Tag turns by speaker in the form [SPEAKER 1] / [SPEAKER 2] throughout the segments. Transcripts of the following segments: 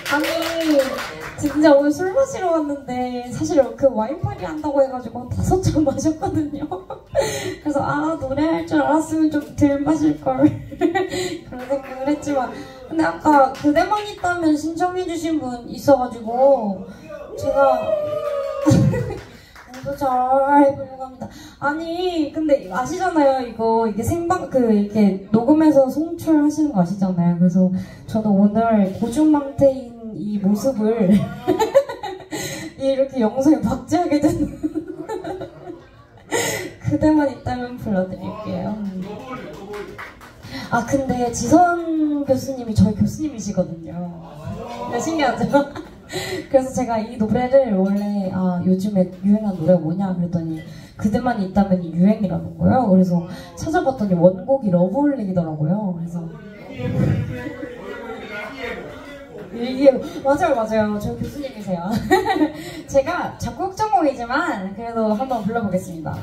[SPEAKER 1] 아니 진짜 오늘 술 마시러 왔는데 사실 그 와인파리 한다고 해가지고 한 5잔 마셨거든요. 그래서 아 노래할 줄 알았으면 좀 덜 마실걸 그런 생각을 했지만 근데 아까 그대만 있다면 신청해주신 분 있어가지고 제가 잘 부르갑니다. 아니 근데 아시잖아요 이게 생방 이렇게 녹음해서 송출하시는 거 아시잖아요. 그래서 저는 오늘 고중망태인 이 모습을 이렇게 영상에 박제하게 되는 그대만 있다면 불러드릴게요. 아 근데 지선 교수님이 저희 교수님이시거든요. 네, 신기하죠? 그래서 제가 이 노래를 원래 요즘에 유행한 노래가 뭐냐 그랬더니 그대만 있다면 유행이라는 거예요. 그래서 찾아봤더니 원곡이 러브홀릭이더라고요. 그래서 맞아요 저희 교수님이세요. 제가 작곡 전공이지만 그래도 한번 불러보겠습니다.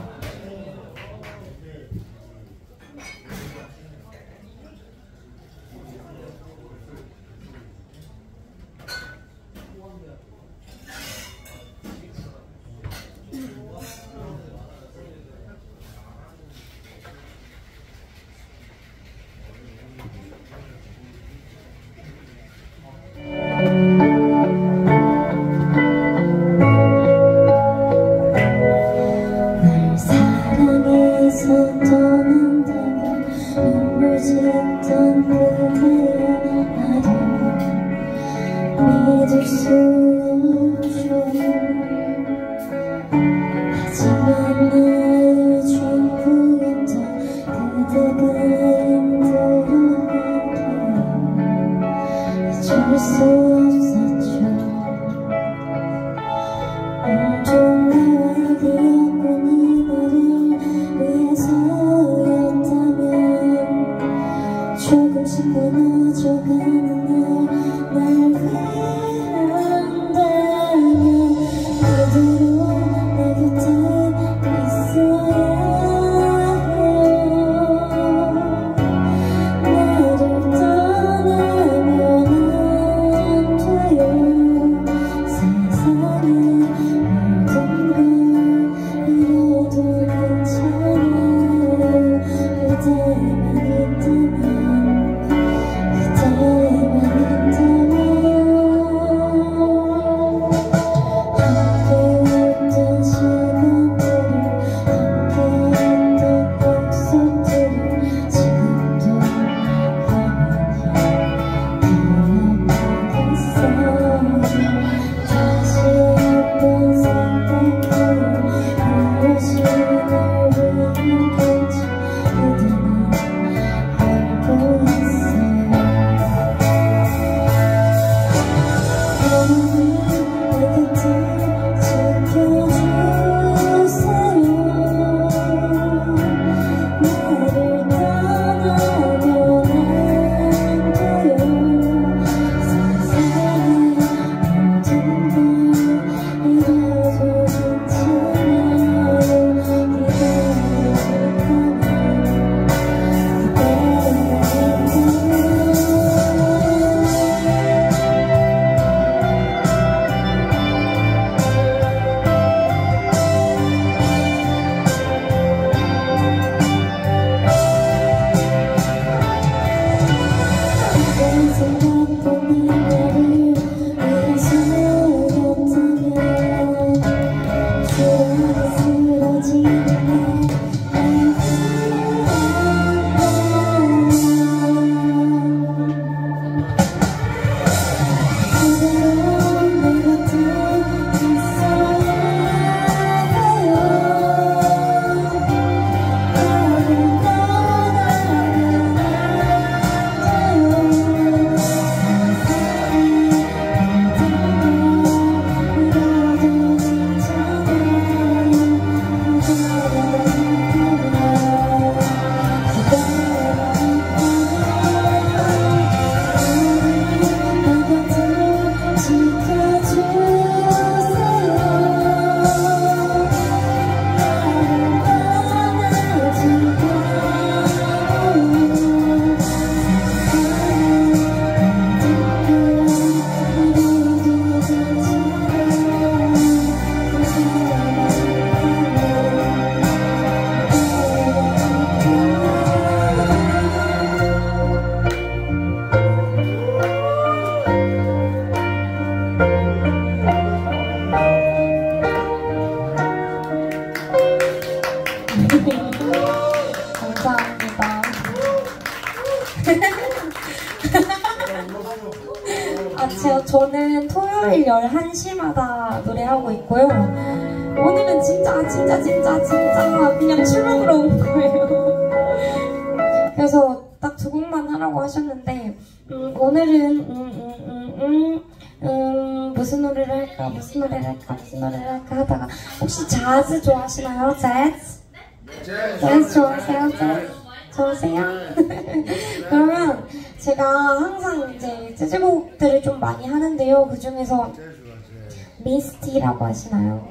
[SPEAKER 2] 나를 떠나면 안 돼요.
[SPEAKER 1] 저는 토요일 11시마다 노래하고 있고요. 오늘은 진짜 그냥 춤을 보러 온 거예요. 그래서 딱 2곡만 하라고 하셨는데 오늘은 무슨 노래를 할까 하다가 혹시 자즈 좋아하시나요? 재즈 좋아하세요? 좋으세요? 그러면 제가 항상 이제 재즈곡들을 좀 많이 하는데요. 그 중에서 미스티라고 하시나요?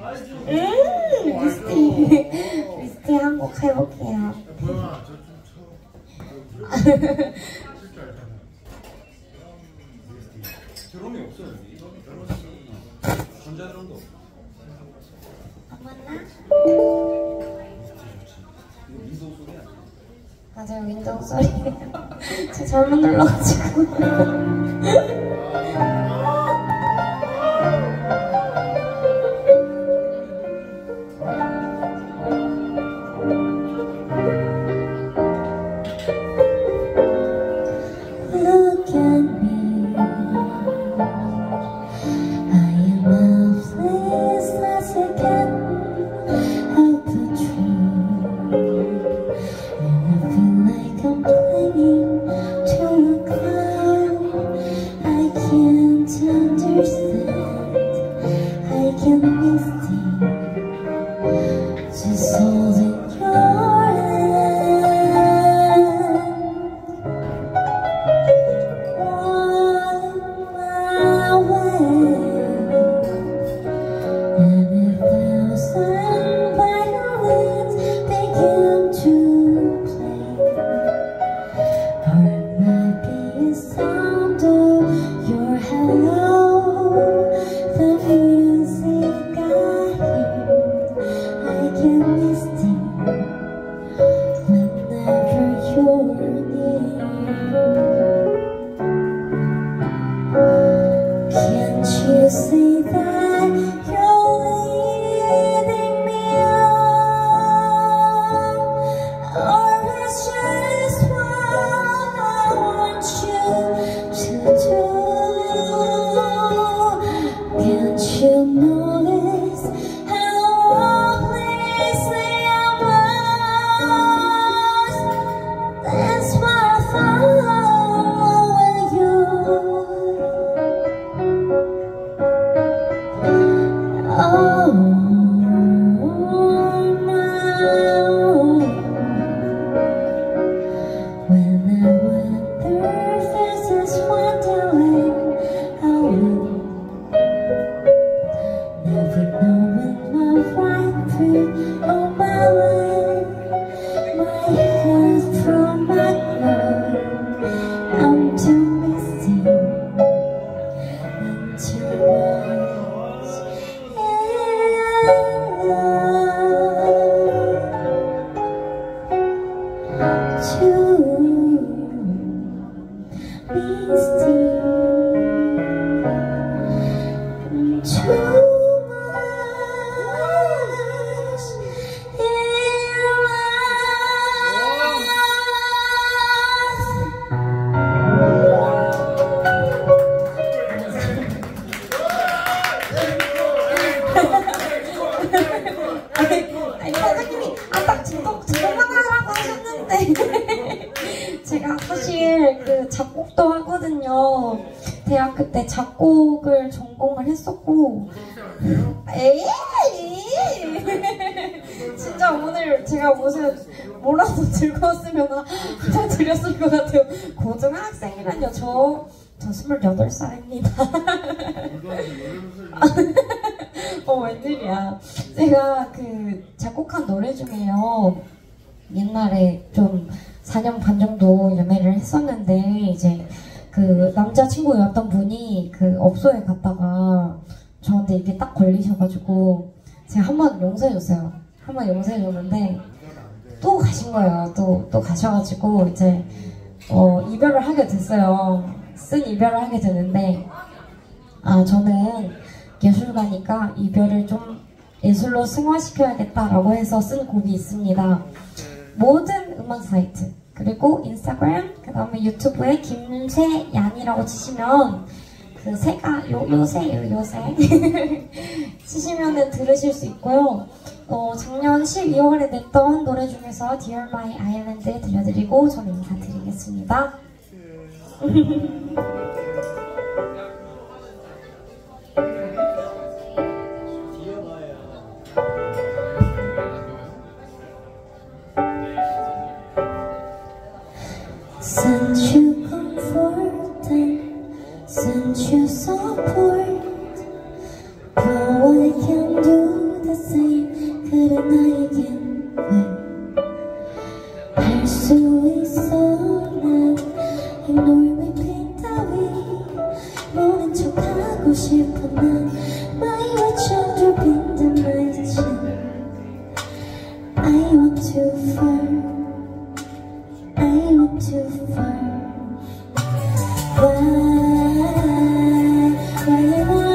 [SPEAKER 1] 미스티 한 곡 해볼게요.
[SPEAKER 2] 드럼이 없어요. 전자드럼도 없어. 윈도우 소리 아니야?
[SPEAKER 1] 맞아요, 윈도우 소리예요. 제가 잘못 눌러가지고. 제가 사실 그 작곡도 하거든요. 대학교 때 작곡을 전공을 했었고. 에이! 진짜 오늘 제가 무슨 뭐라도 들고 왔으면 부탁드렸을 것 같아요. 고등학생이라뇨. 저 28살입니다. 웬일이야. 제가 그 작곡한 노래 중에요. 옛날에 좀 4년 반 정도 연애를 했었는데 이제 그 남자친구였던 분이 그 업소에 갔다가 저한테 이게 딱 걸리셔가지고 제가 한 번 용서해줬어요. 한 번 용서해줬는데 또 가신 거예요. 또 가셔가지고 이제 이별을 하게 됐어요. 쓴 이별을 하게 되는데 저는 예술가니까 이별을 좀 예술로 승화시켜야겠다라고 해서 쓴 곡이 있습니다. 모든 음악 사이트 그리고 인스타그램 그 다음에 유튜브에 김세얀이라고 치시면 그 새가 요새 치시면은 들으실 수 있고요. 작년 12월에 냈던 노래 중에서 Dear My Island 들려드리고 저는 인사드리겠습니다. Since you comfort and since you support, but I can do the same. 그래 나에겐 왜 할 수 있어? 난 이걸 왜 빈다위 모른 척하고 싶어. 난 My 외쳐도 빈든 말이지. I want to fall, I want to fall. Why am I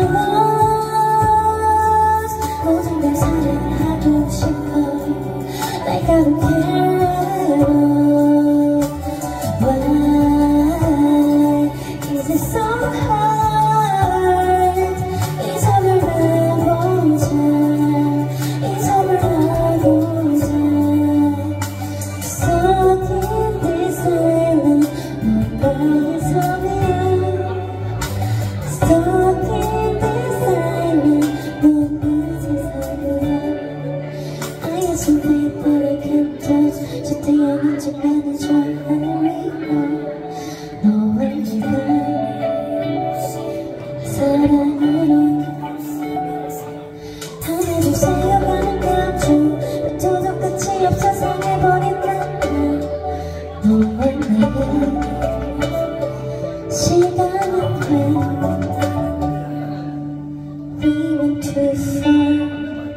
[SPEAKER 1] lost? 모든 걸 사랑하고 싶어. Like I don't care at all. Why is it so hard? 이 섬을 나보자, 이 섬을 나보자. Stuck in this island, 너만의 섬이야. Stuck in this island, 너만 세상이야. I got some faith but I can't touch. 절대 아닌 척 하는 저 하늘이고 너와 내가 사랑으로 담아주세요. 가는 감정 도덕 끝이 없어 상해버린 난 너와 내가 시간은 돼. We want to fall.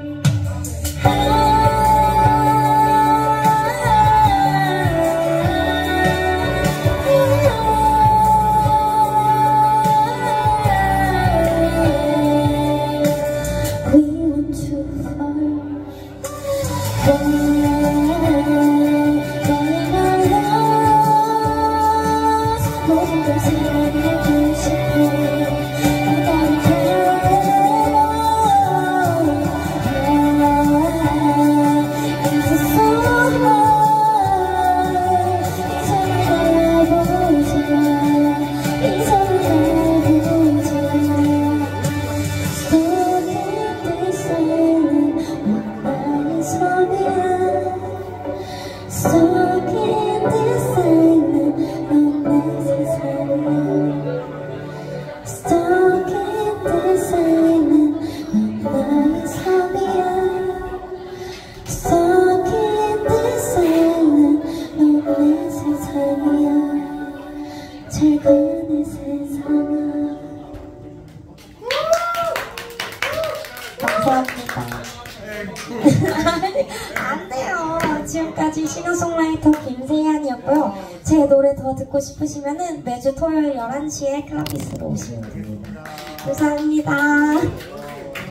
[SPEAKER 1] 감사합니다. 안 돼요. 지금까지 싱어송라이터 김세희안이었고요. 제 노래 더 듣고 싶으시면은 매주 토요일 11시에 클라비스로 오시면 됩니다. 감사합니다.